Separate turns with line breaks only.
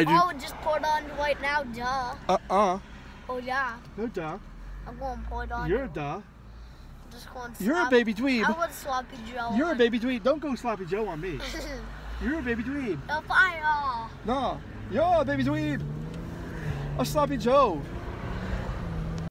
Oh, just pour it on right now, duh. Oh yeah.
No duh.
I'm going to pour it on.
You're a duh.
I'm just going to
You're a baby dweeb.
I want sloppy Joe.
You're a baby dweeb. Don't go sloppy Joe on me. You're a baby dweeb.
No fire.
No, you're a baby dweeb. A sloppy Joe.